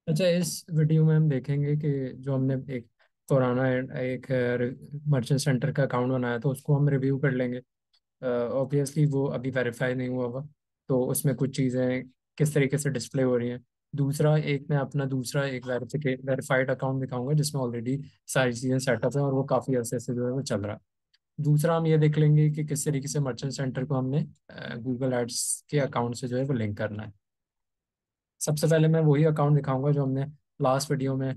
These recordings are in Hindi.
अच्छा, इस वीडियो में हम देखेंगे कि जो हमने एक पुराना एक मर्चेंट सेंटर का अकाउंट बनाया था उसको हम रिव्यू कर लेंगे। ऑब्वियसली वो अभी वेरीफाई नहीं हुआ हुआ, तो उसमें कुछ चीज़ें किस तरीके से डिस्प्ले हो रही हैं। दूसरा, एक मैं अपना दूसरा एक वेरीफाइड अकाउंट दिखाऊंगा जिसमें ऑलरेडी सारी चीज़ें सेटअप है और वो काफ़ी अरसे से जो है वो चल रहा है। दूसरा, हम ये देख लेंगे कि किस तरीके से मर्चेंट सेंटर को हमने गूगल एड्स के अकाउंट से जो है वो लिंक करना है। सबसे पहले मैं वही अकाउंट दिखाऊंगा जो हमने लास्ट वीडियो में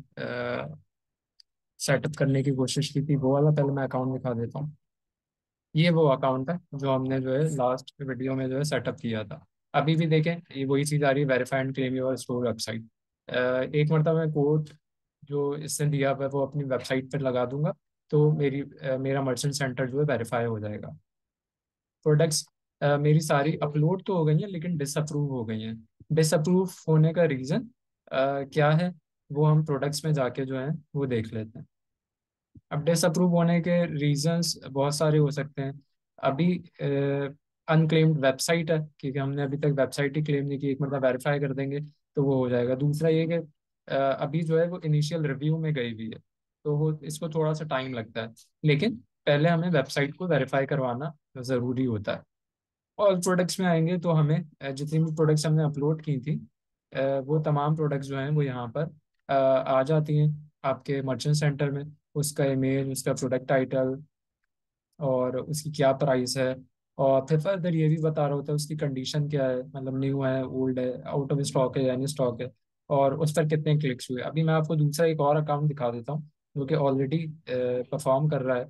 सेटअप करने की कोशिश की थी, वो वाला पहले मैं अकाउंट दिखा देता हूँ। ये वो अकाउंट है जो हमने जो है लास्ट वीडियो में जो है सेटअप किया था। अभी भी देखें, ये वही चीज़ आ रही है, verify and claim your store website. एक मरतबा मैं कोड जो इससे दिया हुआ है वो अपनी वेबसाइट पर लगा दूंगा, तो मेरा मर्चेंट सेंटर जो है वेरीफाई हो जाएगा। प्रोडक्ट्स मेरी सारी अपलोड तो हो गई हैं लेकिन डिसअप्रूव हो गई हैं। डिसअप्रूव होने का रीज़न क्या है, वो हम प्रोडक्ट्स में जाके जो है वो देख लेते हैं। अब डिसअप्रूव होने के रीजंस बहुत सारे हो सकते हैं। अभी अनक्लेम्ड वेबसाइट है, क्योंकि हमने अभी तक वेबसाइट ही क्लेम नहीं की। एक मतलब वेरीफाई कर देंगे तो वो हो जाएगा। दूसरा ये कि अभी जो है वो इनिशियल रिव्यू में गई हुई है, तो वो इसको थोड़ा सा टाइम लगता है। लेकिन पहले हमें वेबसाइट को वेरीफाई करवाना ज़रूरी होता है। और प्रोडक्ट्स में आएंगे तो हमें जितनी भी प्रोडक्ट्स हमने अपलोड की थी, वो तमाम प्रोडक्ट्स जो हैं वो यहाँ पर आ जाती हैं आपके मर्चेंट सेंटर में। उसका इमेज, उसका प्रोडक्ट टाइटल और उसकी क्या प्राइस है। और फिर फर्दर ये भी बता रहा होता है उसकी कंडीशन क्या है, मतलब न्यू है, ओल्ड है, आउट ऑफ स्टॉक है या इन स्टॉक है, और उस पर कितने क्लिक्स हुए। अभी मैं आपको दूसरा एक और अकाउंट दिखा देता हूँ जो कि ऑलरेडी परफॉर्म कर रहा है।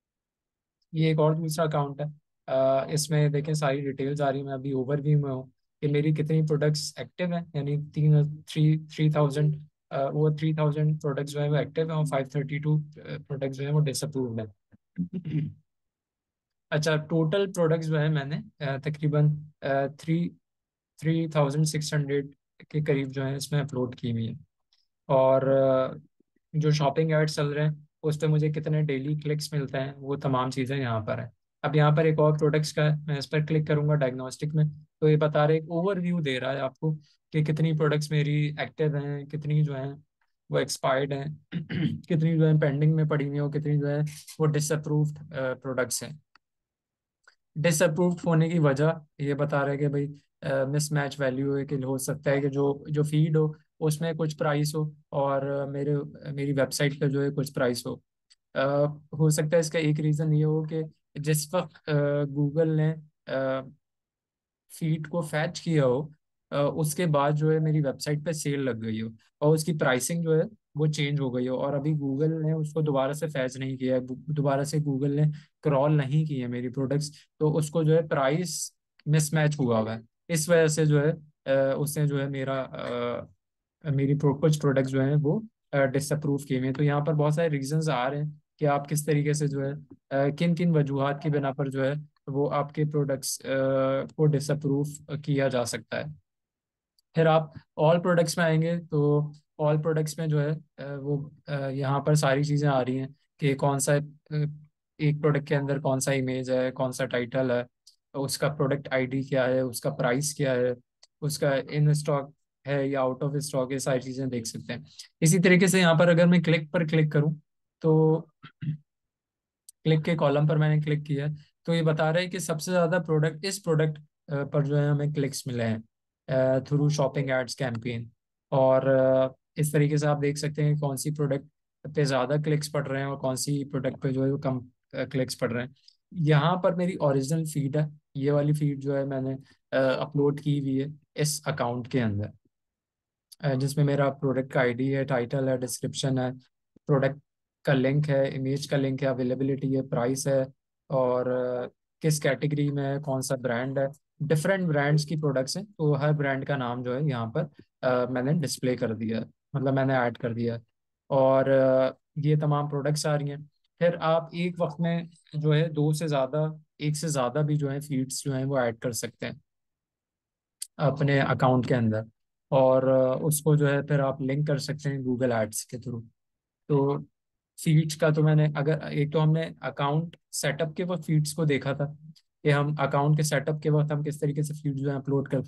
ये एक और दूसरा अकाउंट है। इसमें देखें सारी डिटेल्स आ रही है। मैं अभी ओवरव्यू में हूँ कि मेरी कितनी प्रोडक्ट्स एक्टिव हैं, यानी थ्री थाउजेंड वो 3,000 प्रोडक्ट्स जो है वो एक्टिव हैं और 532 प्रोडक्ट्स जो है वो डिसअप्रूव्ड है। अच्छा, टोटल प्रोडक्ट्स जो है मैंने तकरीबन थ्री 3,600 के करीब जो है इसमें अपलोड की हुई है। और जो शॉपिंग एड्स चल रहे हैं उस पर मुझे कितने डेली क्लिक्स मिलते हैं, वो तमाम चीज़ें यहाँ पर है। अब यहाँ पर एक और प्रोडक्ट्स का है, मैं इस पर क्लिक करूंगा डायग्नोस्टिक में, तो ये बता रहे, एक ओवरव्यू दे रहा है आपको कि कितनी प्रोडक्ट्स मेरी एक्टिव हैं, कितनी जो हैं वो एक्सपायर्ड हैं, कितनी जो है पेंडिंग में पड़ी हुई हैं, और कितनी जो है वो डिसअप्रूव्ड प्रोडक्ट्स हैं। डिसअप्रूव्ड होने की वजह ये बता रहे हैं कि भाई मिसमैच वैल्यू है, कि हो सकता है कि जो जो फीड हो उसमें कुछ प्राइस हो और मेरी वेबसाइट पे जो है कुछ प्राइस हो। अ, हो सकता है इसका एक रीज़न ये हो कि जिस वक्त गूगल ने फीड को फैच किया हो, उसके बाद जो है मेरी वेबसाइट पे सेल लग गई हो और उसकी प्राइसिंग जो है वो चेंज हो गई हो, और अभी गूगल ने उसको दोबारा से फैच नहीं किया है, दोबारा से गूगल ने क्रॉल नहीं की है मेरी प्रोडक्ट्स, तो उसको जो है प्राइस मिसमैच हुआ है। इस वजह से जो है उसने जो है कुछ प्रोडक्ट्स जो हैं वो डिसअप्रूव किए हुए हैं। तो यहाँ पर बहुत सारे रीजंस आ रहे हैं कि आप किस तरीके से जो है किन किन वजूहात की बिना पर जो है वो आपके प्रोडक्ट्स को डिसअप्रूव किया जा सकता है। फिर आप ऑल प्रोडक्ट्स में आएंगे तो ऑल प्रोडक्ट्स में जो है यहाँ पर सारी चीज़ें आ रही हैं कि कौन सा एक प्रोडक्ट के अंदर कौन सा इमेज है, कौन सा टाइटल है, उसका प्रोडक्ट आईडी क्या है, उसका प्राइस क्या है, उसका इन स्टॉक है या आउट ऑफ स्टॉक, ये सारी चीज़ें देख सकते हैं। इसी तरीके से यहाँ पर अगर मैं क्लिक पर क्लिक करूँ तो क्लिक के कॉलम पर मैंने क्लिक किया है, तो ये बता रहा है कि सबसे ज़्यादा प्रोडक्ट इस प्रोडक्ट पर जो है हमें क्लिक्स मिले हैं थ्रू शॉपिंग एड्स कैंपेन। और इस तरीके से आप देख सकते हैं कि कौन सी प्रोडक्ट पे ज़्यादा क्लिक्स पड़ रहे हैं और कौन सी प्रोडक्ट पे जो है वो कम क्लिक्स पड़ रहे हैं। यहाँ पर मेरी ओरिजिनल फीड है, ये वाली फीड जो है मैंने अपलोड की हुई है इस अकाउंट के अंदर, जिसमें मेरा प्रोडक्ट का आईडी है, टाइटल है, डिस्क्रिप्शन है, प्रोडक्ट का लिंक है, इमेज का लिंक है, अवेलेबिलिटी है, प्राइस है, और किस कैटेगरी में है, कौन सा ब्रांड है। डिफरेंट ब्रांड्स की प्रोडक्ट्स हैं तो हर ब्रांड का नाम जो है यहाँ पर मैंने डिस्प्ले कर दिया है, मतलब मैंने ऐड कर दिया है। और ये तमाम प्रोडक्ट्स आ रही हैं। फिर आप एक वक्त में जो है दो से ज़्यादा, एक से ज़्यादा भी जो है फीड्स जो हैं वो ऐड कर सकते हैं अपने अकाउंट के अंदर, और उसको जो है फिर आप लिंक कर सकते हैं गूगल एड्स के थ्रू। तो फीड्स का तो मैंने, अगर एक तो हमने अकाउंट सेटअप के वक्त फीड्स को देखा था कि हम अकाउंट के सेटअप के वक्त हम किस तरीके से फीड जो है अपलोड करते हैं।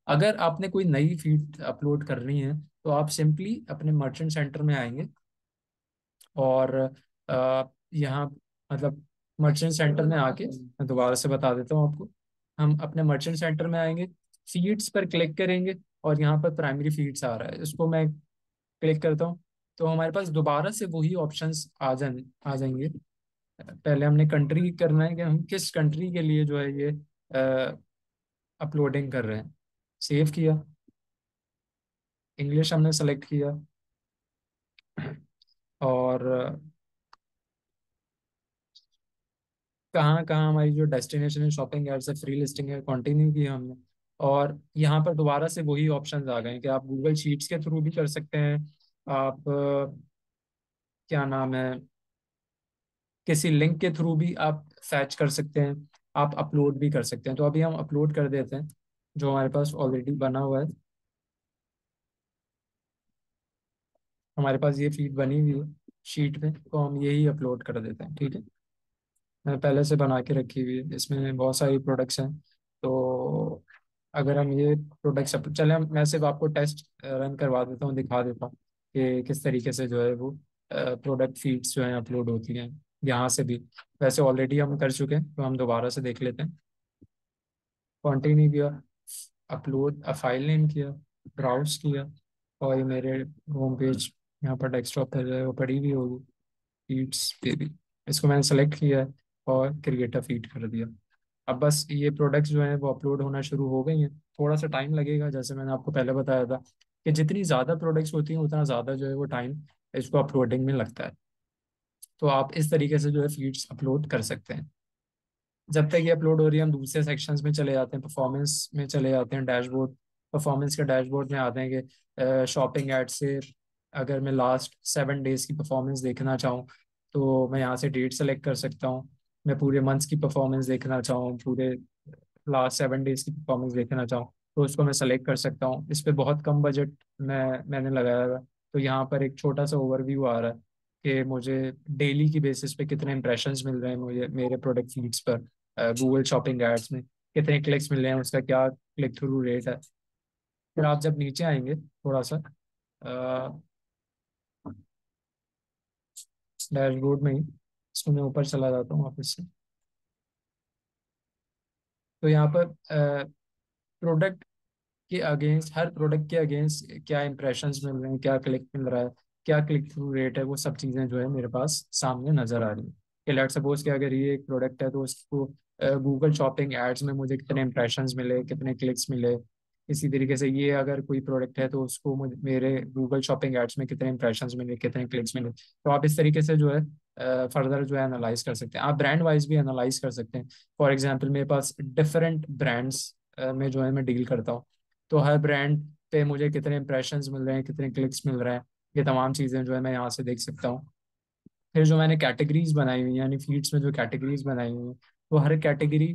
अगर आपने कोई नई फीड अपलोड करनी है तो आप सिंपली अपने मर्चेंट सेंटर में आएंगे, और यहाँ मतलब मर्चेंट सेंटर में आके मैं दोबारा से बता देता हूँ आपको। हम अपने मर्चेंट सेंटर में आएंगे, फीड्स पर क्लिक करेंगे, और यहाँ पर प्राइमरी फीड्स आ रहा है, इसको मैं क्लिक करता हूँ। तो हमारे पास दोबारा से वही ऑप्शंस आ जाएंगे। पहले हमने कंट्री करना है कि हम किस कंट्री के लिए जो है ये अपलोडिंग कर रहे हैं। सेव किया, इंग्लिश हमने सेलेक्ट किया, और कहाँ कहाँ हमारी जो डेस्टिनेशन है, शॉपिंग एड्स है, फ्री लिस्टिंग है, कंटिन्यू किया हमने। और यहाँ पर दोबारा से वही ऑप्शंस आ गए हैं कि आप गूगल शीट्स के थ्रू भी कर सकते हैं, आप क्या नाम है, किसी लिंक के थ्रू भी आप फैच कर सकते हैं, आप अपलोड भी कर सकते हैं। तो अभी हम अपलोड कर देते हैं जो हमारे पास ऑलरेडी बना हुआ है। हमारे पास ये फीड बनी हुई है शीट में, तो हम यही अपलोड कर देते हैं, ठीक है। मैं पहले से बना के रखी हुई है, इसमें बहुत सारी प्रोडक्ट्स हैं। तो अगर हम ये प्रोडक्ट्स चले, मैं सिर्फ आपको टेस्ट रन करवा देता हूँ, दिखा देता हूँ कि किस तरीके से जो है वो प्रोडक्ट फीड्स जो हैं अपलोड होती हैं यहाँ से भी। वैसे ऑलरेडी हम कर चुके हैं, तो हम दोबारा से देख लेते हैं। कंटिन्यू किया, अपलोड फाइल नेम किया, ब्राउज किया, और ये मेरे होम पेज यहाँ पर डेस्कटॉप पर जो है वो पड़ी हुई होगी फीड्स पे भी। इसको मैंने सेलेक्ट किया है और क्रिएट अ फीड कर दिया। अब बस ये प्रोडक्ट्स जो हैं वो अपलोड होना शुरू हो गई हैं। थोड़ा सा टाइम लगेगा, जैसे मैंने आपको पहले बताया था कि जितनी ज़्यादा प्रोडक्ट्स होती हैं उतना ज़्यादा जो है वो टाइम इसको अपलोडिंग में लगता है। तो आप इस तरीके से जो है फीड्स अपलोड कर सकते हैं। जब तक ये अपलोड हो रही है हम दूसरे सेक्शंस में चले जाते हैं, परफॉर्मेंस में चले जाते हैं, डैशबोर्ड। परफॉर्मेंस के डैशबोर्ड में आते हैं कि शॉपिंग एड से अगर मैं लास्ट 7 डेज की परफॉर्मेंस देखना चाहूँ तो मैं यहाँ से डेट सेलेक्ट कर सकता हूँ। मैं पूरे मंथ्स की परफॉर्मेंस देखना चाहूँ, पूरे लास्ट 7 डेज की परफॉर्मेंस देखना चाहूँ, तो उसको मैं सेलेक्ट कर सकता हूँ। इस पे बहुत कम बजट मैंने लगाया हुआ है। तो यहाँ पर एक छोटा सा ओवरव्यू आ रहा है कि मुझे डेली की बेसिस पे कितने इंप्रेशंस मिल रहे हैं मुझे मेरे प्रोडक्ट फीड्स पर, गूगल शॉपिंग एड्स में कितने क्लिक्स मिल रहे हैं, उसका क्या क्लिक थ्रू रेट है। फिर आप जब नीचे आएंगे थोड़ा सा डैशबोर्ड में ही, इसको मैं ऊपर चला जाता हूँ वापस से। तो यहाँ पर प्रोडक्ट के अगेंस्ट, हर प्रोडक्ट के अगेंस्ट क्या इंप्रेशंस मिल रहे हैं, क्या क्लिक मिल रहा है, क्या क्लिक थ्रू रेट है, वो सब चीज़ें जो है मेरे पास सामने नजर आ रही है। कि लेट सपोज कि अगर ये एक प्रोडक्ट है तो उसको गूगल शॉपिंग एड्स में मुझे कितने इंप्रेशंस मिले, कितने क्लिक्स मिले। इसी तरीके से ये अगर कोई प्रोडक्ट है तो उसको मेरे गूगल शॉपिंग एड्स में कितने इंप्रेशंस मिले, कितने क्लिक्स मिले। तो आप इस तरीके से जो है फर्दर जो है एनालाइज कर सकते हैं। आप ब्रांड वाइज भी एनालाइज कर सकते हैं। फॉर एग्जाम्पल मेरे पास डिफरेंट ब्रांड्स में जो है मैं डील करता हूँ, तो हर ब्रांड पे मुझे कितने इंप्रेशंस मिल रहे हैं, कितने क्लिक्स मिल रहे हैं, ये तमाम चीज़ें जो है मैं यहाँ से देख सकता हूँ। फिर जो मैंने कैटेगरीज बनाई हुई हैं, यानी फीड्स में जो कैटेगरीज बनाई हुई हैं, वो हर कैटेगरी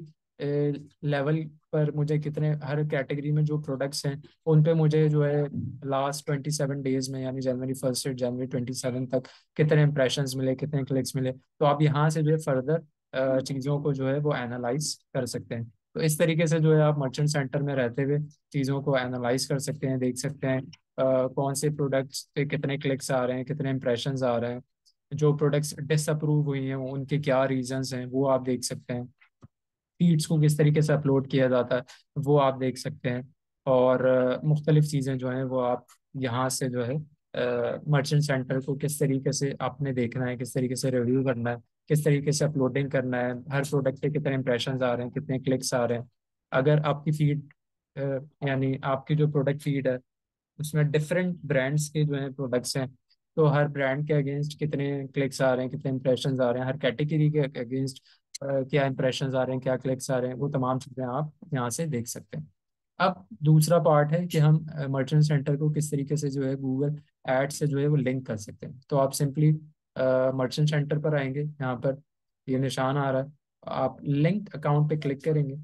लेवल पर मुझे कितने, हर कैटेगरी में जो प्रोडक्ट्स हैं उन पे मुझे जो है लास्ट 27 डेज में, यानी जनवरी 1 से जनवरी 27 तक कितने इंप्रेशंस मिले, कितने क्लिक्स मिले। तो आप यहाँ से जो है फर्दर चीज़ों को जो है वो एनालाइज कर सकते हैं। तो इस तरीके से जो है आप मर्चेंट सेंटर में रहते हुए चीज़ों को एनालाइज कर सकते हैं, देख सकते हैं कौन से प्रोडक्ट्स पे कितने क्लिक्स आ रहे हैं, कितने इंप्रेशंस आ रहे हैं। जो प्रोडक्ट्स डिसअप्रूव हुई हैं उनके क्या रीजंस हैं वो आप देख सकते हैं। फीड्स को किस तरीके से अपलोड किया जाता है वो आप देख सकते हैं। और मुख्तलिफ चीज़ें जो हैं वो आप यहाँ से जो है मर्चेंट सेंटर को किस तरीके से आपने देखना है, किस तरीके से रिव्यू करना है, किस तरीके से अपलोडिंग करना है, हर प्रोडक्ट पे कितने इंप्रेशंस आ रहे हैं, कितने क्लिक्स आ रहे हैं। अगर आपकी फीड यानी आपकी जो प्रोडक्ट फीड है उसमें डिफरेंट ब्रांड्स के जो है प्रोडक्ट्स हैं, तो हर ब्रांड के अगेंस्ट कितने क्लिक्स आ रहे हैं, कितने इंप्रेशंस आ रहे हैं, हर कैटेगरी के अगेंस्ट क्या इंप्रेशंस आ रहे हैं, क्या क्लिक्स आ रहे हैं, वो तमाम चीज़ें आप यहाँ से देख सकते हैं। अब दूसरा पार्ट है कि हम मर्चेंट सेंटर को किस तरीके से जो है गूगल एड से जो है वो लिंक कर सकते हैं। तो आप सिंपली मर्चेंट सेंटर पर आएंगे, यहाँ पर ये निशान आ रहा है, आप लिंक अकाउंट पे क्लिक करेंगे।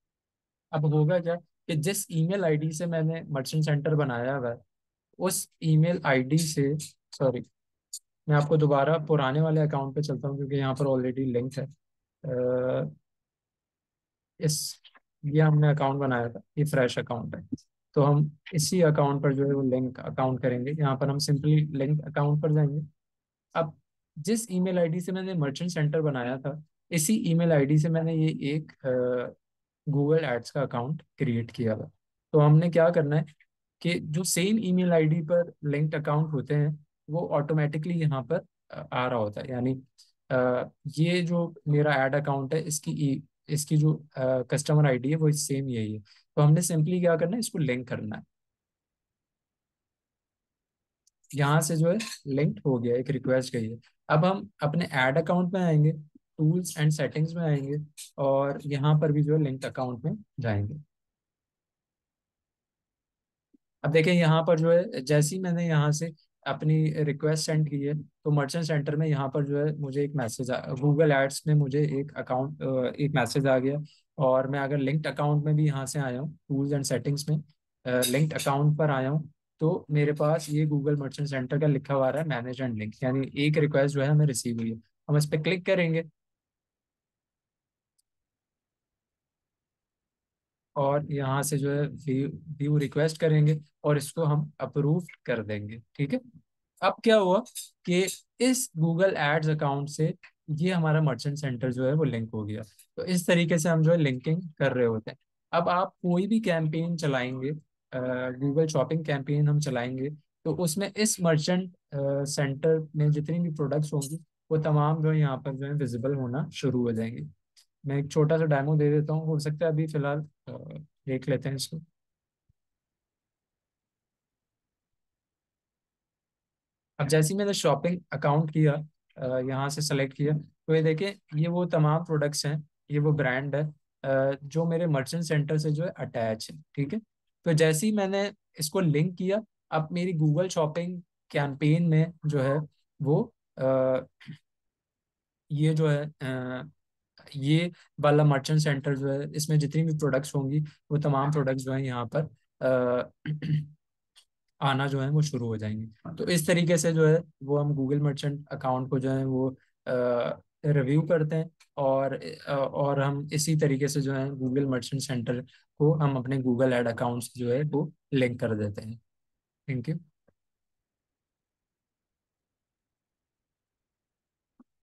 अब होगा क्या कि जिस ईमेल आईडी से मैंने मर्चेंट सेंटर बनाया हुआ है उस ईमेल आईडी से, सॉरी, मैं आपको दोबारा पुराने वाले अकाउंट पे चलता हूँ क्योंकि यहाँ पर ऑलरेडी लिंक है। इस ये हमने अकाउंट बनाया था, ये फ्रेश अकाउंट है। तो हम इसी अकाउंट पर जो है वो लिंक अकाउंट करेंगे। यहाँ पर हम सिंपली लिंक अकाउंट पर जाएंगे। अब जिस ईमेल आईडी से मैंने मर्चेंट सेंटर बनाया था, इसी ईमेल आईडी से मैंने ये एक गूगल एड्स का अकाउंट क्रिएट किया था। तो हमने क्या करना है कि जो सेम ईमेल आईडी पर लिंक्ड अकाउंट होते हैं वो ऑटोमेटिकली यहाँ पर आ रहा होता है। यानी ये जो मेरा ऐड अकाउंट है, इसकी जो कस्टमर आईडी है वो सेम यही है। तो हमने सिंपली क्या करना है, इसको लिंक करना है। यहाँ से जो है लिंक्ड हो गया, एक रिक्वेस्ट गई है। अब हम अपने ऐड अकाउंट में आएंगे, टूल्स एंड सेटिंग्स में आएंगे, और यहाँ पर भी जो है लिंक्ड अकाउंट में जाएंगे। अब देखें यहाँ पर जो है जैसे ही मैंने यहाँ से अपनी रिक्वेस्ट सेंड की है, तो मर्चेंट सेंटर में यहाँ पर जो है मुझे एक मैसेज गूगल एड्स में मुझे एक मैसेज आ गया। और मैं अगर लिंक्ड अकाउंट में भी यहाँ से आया हूँ, टूल्स एंड सेटिंग्स में लिंक्ड अकाउंट पर आया हूँ, तो मेरे पास ये गूगल मर्चेंट सेंटर का लिखा हुआ रहा है मैनेज एंड लिंक, यानी एक रिक्वेस्ट जो है हमें रिसीव हुई है। हम इस पर क्लिक करेंगे और यहाँ से जो है व्यू रिक्वेस्ट करेंगे और इसको हम अप्रूव कर देंगे। ठीक है। अब क्या हुआ कि इस गूगल एड्स अकाउंट से ये हमारा मर्चेंट सेंटर जो है वो लिंक हो गया। तो इस तरीके से हम जो है लिंकिंग कर रहे होते हैं। अब आप कोई भी कैंपेन चलाएंगे, गूगल शॉपिंग कैंपेन हम चलाएंगे, तो उसमें इस मर्चेंट सेंटर में जितनी भी प्रोडक्ट्स होंगी वो तमाम जो है यहाँ पर जो है विजिबल होना शुरू हो जाएंगे। मैं एक छोटा सा डेमो दे देता हूँ, हो सकता है अभी फिलहाल देख लेते हैं इसको। अब जैसे ही मैंने शॉपिंग अकाउंट किया, यहाँ से सेलेक्ट किया, तो ये देखें ये वो तमाम प्रोडक्ट्स हैं, ये वो ब्रांड है जो मेरे मर्चेंट सेंटर से जो है अटैच है। ठीक है। तो जैसे ही मैंने इसको लिंक किया, अब मेरी गूगल शॉपिंग कैंपेन में जो है वो ये जो है ये वाला मर्चेंट सेंटर जो है, इसमें जितनी भी प्रोडक्ट्स होंगी वो तमाम प्रोडक्ट्स जो है यहाँ पर आना जो है वो शुरू हो जाएंगे। तो इस तरीके से जो है वो हम गूगल मर्चेंट अकाउंट को जो है वो रिव्यू करते हैं। और हम इसी तरीके से जो है गूगल मर्चेंट सेंटर को हम अपने गूगल एड अकाउंट से जो है वो लिंक कर देते हैं। Thank you.